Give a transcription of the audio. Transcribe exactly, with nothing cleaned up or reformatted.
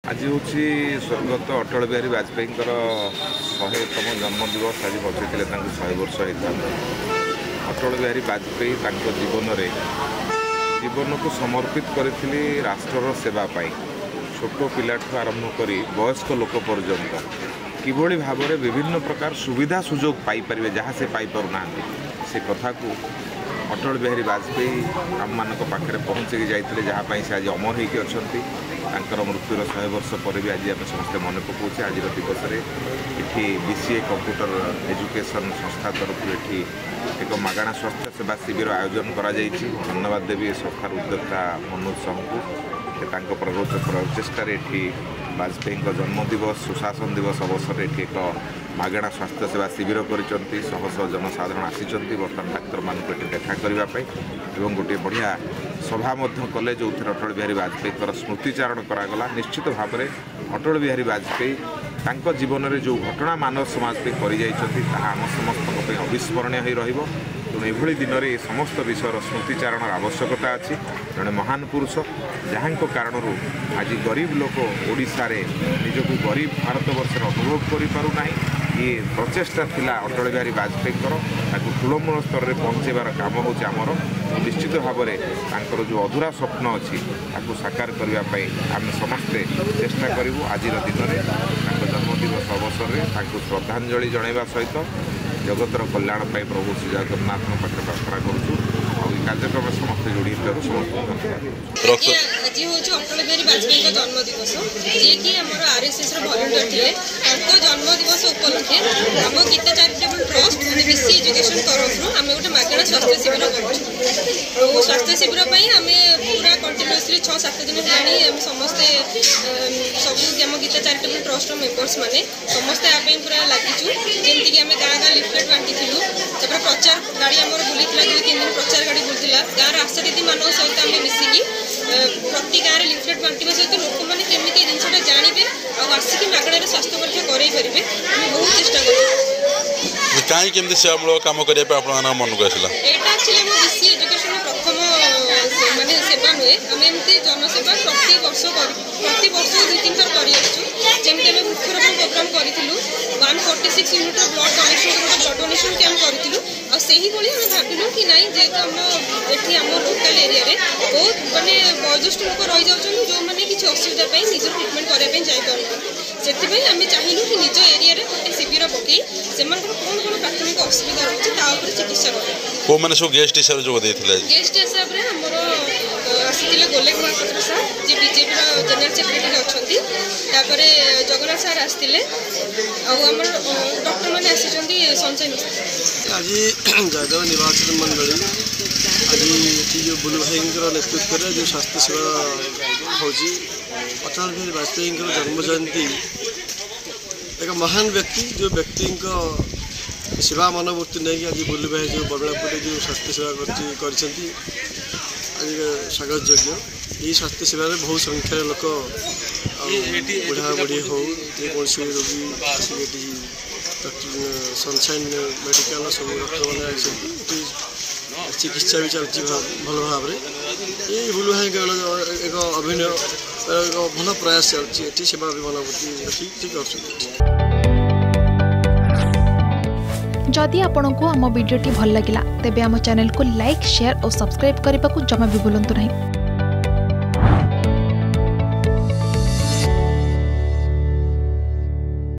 आज हूँ स्वर्गत अटल बिहारी वाजपेयी शहेतम जन्मदिवस। आज बचेते शहे वर्ष होता अटल बिहारी वाजपेयी जीवन में जीवन को समर्पित करथिले राष्ट्र सेवा पाई। छोट पिलाठू आरंभ कर वयस्क लोक पर्यंत किभली भाव में विभिन्न प्रकार सुविधा सुजोग पाइपर जहाँ से पाइपर ना से कथा को अटल बिहारी वाजपेयी आम मान पाखे पहुँचे जाते जहाँपाई से आज अमर होकर अच्छा मृत्युर शहे वर्ष पर भी आज आम समस्ते मन पकाचे। आज दिवस में ये बीसीए कंप्यूटर एजुकेशन संस्था तरफ ये एक मागणा स्वास्थ्य सेवा शिविर आयोजन करा जाइछि। धन्यवाद देवी संस्थार उद्योक्ता मनोज साहू को प्रगोच प्रचेष्टार ये वाजपेयी जन्मदिवस सुशासन दिवस अवसर ये एक मागणा स्वास्थ्य सेवा शिविर करिसंती। शह शह जनसाधारण आसीचंती बर्तमान डाक्तर मान देखा करने एवं गोटे बढ़िया सभा कले जो अटल बिहारी वाजपेयी स्मृतिचारण करागला। निश्चित भाव में अटल बिहारी वाजपेयी तांको जीवन में जो घटना मानव समाज पे कर आम समस्त अविस्मरणीय हो रही। तेणु यह दिन में समस्त विषय स्मृतिचारण आवश्यकता अच्छी। जड़े महान पुरुष जहाँ कारण आज गरीब लोक ओडिशा रे निजक गरीब भारत वर्ष अनुभव करें ये प्रचेषा थिला अटल बिहारी वाजपेयी तृणमूल स्तर में पहुँचेबार काम होची आमर। निश्चित भाव में जो अधूरा स्वप्न अच्छी साकार करने आम समस्ते चेष्टा करूँ। आज दिन में जन्मदिवस अवसर में श्रद्धांजलि जनवा सहित जगतर कल्याण प्रभु श्री जगन्नाथ पाखे प्रार्थना करूँ। कार्यक्रम समस्त जोड़ी समस्त आज हूँ अटल बिहारी वाजपेयी जन्मदिवस जी कि आम आरएसएस भलेंटियर थे जन्मदिवस उपलक्षे आम Gita charitable trust BC education तरफ आम गोटे मागणा स्वास्थ्य शिविर कर स्वास्थ्य शिविर आम पूरा कंटिन्यूअसली छः सात दिन है समस्ते सब आम गीता चैरिटेबल ट्रस्ट मेंबर्स माने समस्ते आप पूरा लगिचु। जमीक आम गाँ गाँ लिफलेट बांटी प्रचार गाड़ी आम बुली दुई तीन दिन प्रचार गाड़ी बुलूला गाँव आशा दीदी मान सहित आम मिसिकी प्रति गाँव में लिफलेट बांटा सहित लोक मैंने केमी जिनसा जानवे आसिक मागणार स्वास्थ्य परीक्षा करें आम बहुत चेष्टा कर कहीं केमती सेवामूलक कम करने मन को आसला यहाँ एक्चुअली आम बीसी एजुकेशन प्रथम माने सेवा नुहे आम एमती जनसेवा प्रति वर्ष प्रति वर्ष दुई तीन थर करमी आम वृक्षरोपण प्रोग्राम करूँ one forty six unit blood donation गोटे ब्लड डोनेशन कैंप करूँ आम भाविलु कि नाई जेहेतु आम ये आम लोकल एरिया बहुत मानने वयोज्येष्ठ लोक रही जाऊँ जो मैंने किसी असुविधा निज ट्रिटमेंट करने जापर से आम चाहिए कि निज एरिया गोटे शिविर पकई से कौन कौन प्राथमिक असुविधा रही चिकित्सा करें मैंने सब गेस्ट हिसाब से गेस्ट हिसाब से आमर आसी गोलेख महापात्र सार जी बीजेपी जनरल सेक्रेटरी अच्छा जगन्नाथ सार आसते आम डॉक्टर मैंने आसी संजय मिश्र आज जयदेव निर्वाचन मंडली आज ये जो बुलू भाई नेतृत्व में जो स्वास्थ्य सेवा हो अटल बिहारी वाजपेयी जन्म जयंती एक महान व्यक्ति जो व्यक्ति सेवा मनोवृत्ति नहीं आज बुलू भाई जो बबलापुर जो स्वास्थ्य सेवा कर स्वागत योग्य ये स्वास्थ्य सेवा बहुत संख्यार लोक बुढ़ा बुढ़ी हो कौन रोगी सनशाइन मेडिकल सब डॉक्टर मैंने चिकित्सा भी चलती भल भाव में ये बुलू भाई एक अभिनय एक भल प्रयास चलती सेवा भी मनोवृत्ति ठीक ठीक कर। जदि आपंक आम भिडी भल लगा तेब आम चैनल को लाइक शेयर और सब्सक्राइब करने को जमा भी भूलु नहीं।